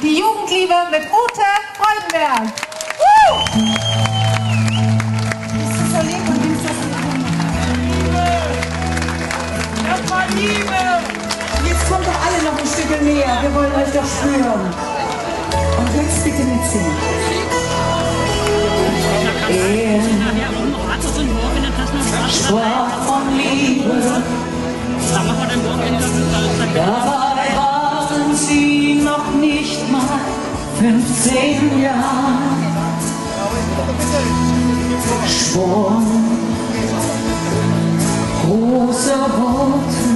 die Jugendliebe mit Ute Freudenberg. Bist du so lieb und nimmst das Liebe? Erstmal Liebe! Jetzt kommt doch alle noch ein Stück näher, wir wollen euch doch spüren. Und jetzt bitte mitsingen. Er sprach von Liebe, dabei waren sie noch nicht mal 15 Jahre. Schwor große Worte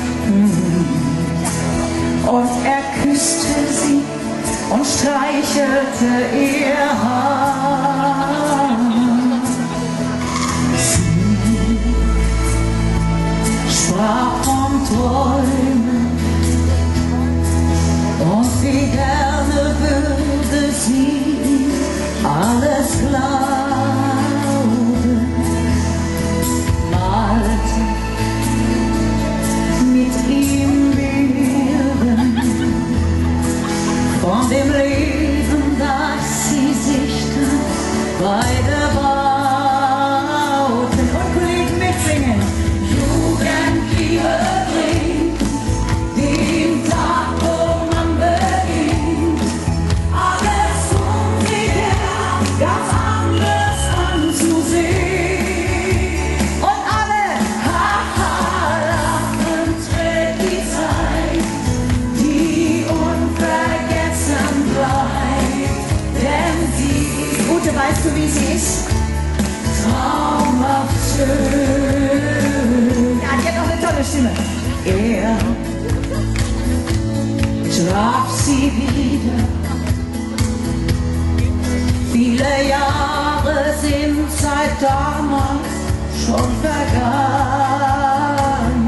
und er küsste sie und streichelte ihr Haar. Sie sprach vom Träumen und wie gerne würde sie alles glauben. Malte mit ihm Bilder von dem Leben, das sie sich beide bauten. Und Kollegen mitsingen. Jugendliebe bringt den Tag, wo man beginnt, alles unsicher, ganz anders anzusehen. Und alle haha lachen, trägt die Zeit, die unvergessen bleibt, denn sie, Ute, weißt du, wie sie ist? Traumhaft schön. Ja, die hat auch eine tolle Stimme. Er traf sie wieder. Viele Jahre sind seit damals schon vergangen.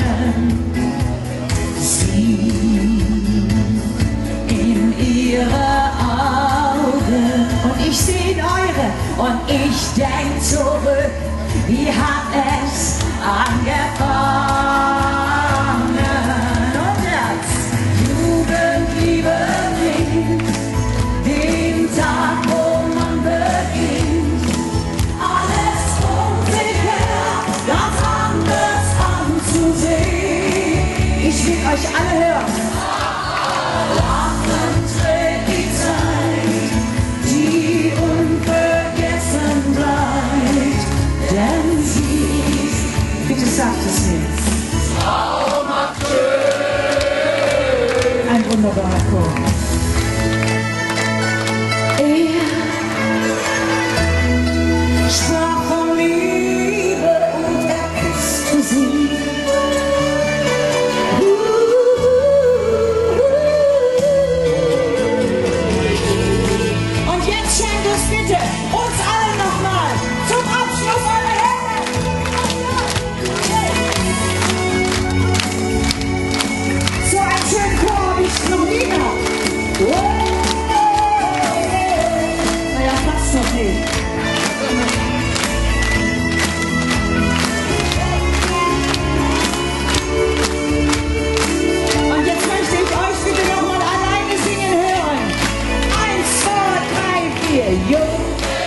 Sie in ihre Augen und ich sehe in eure und ich denk zurück, wie hat es angefangen? Und jetzt Jugendliebe bringt den Tag, wo man beginnt, alles unsicher, ganz anders anzusehen. Ich will euch alle hören. Lachen trägt die Zeit, die unvergessen bleibt, denn sie, bitte sagt es mir. Traumhaft schön. Ein wunderbarer Chor. Er sprach von Liebe und er küsste sie. Und jetzt schenkt es bitte uns allen nochmal zum Abschluss eure Hände. So einen schönen Chor habe ich noch nie gehabt. Naja, fast noch nicht. Und jetzt möchte ich euch bitte noch mal alleine singen hören. 1, 2, 3, 4, jo.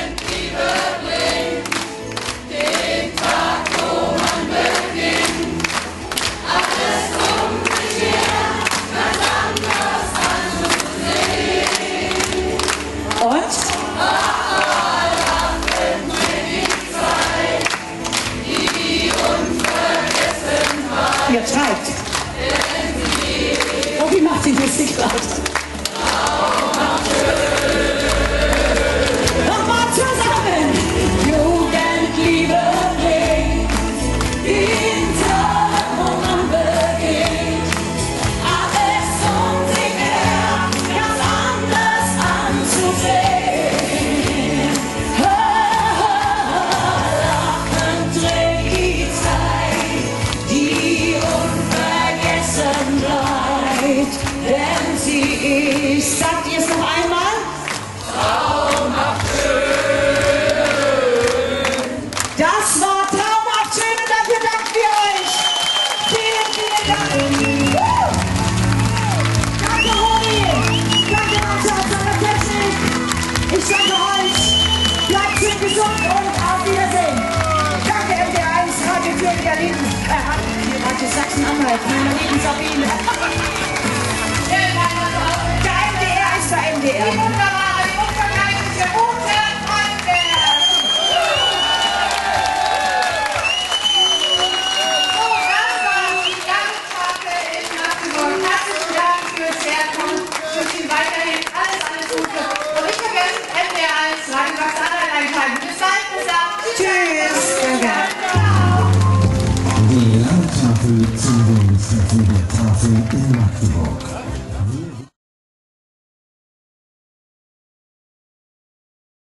Und? Ihr treibt. Oh, wie macht sie das nicht laut? Nochmal zusammen. Jugendliebe bringt den Tag, wo man beginnt, alles unsicher, ganz anders anzusehen. Lachen trägt die Zeit, die unvergessen bleibt, denn sie zum Bundesstadt der Tafel in Magdeburg.